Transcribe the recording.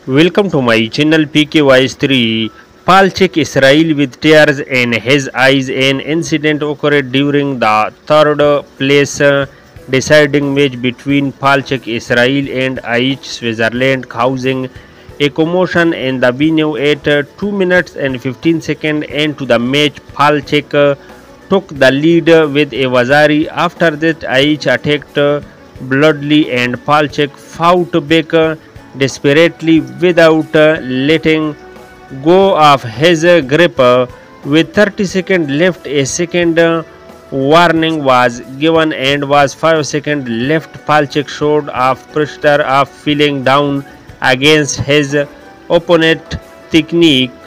Welcome to my channel PKY3. Palchik Israel with tears in his eyes. An incident occurred during the third place deciding match between Palchik Israel and Aich Switzerland, causing a commotion in the venue at 2 minutes and 15 seconds into the match. Palchik took the lead with a Wazari. After that, Aich attacked bloodily and Palchik fought back desperately without letting go of his grip. With 30 seconds left, a second warning was given and was 5 seconds left. Palchik showed of pressure of feeling down against his opponent technique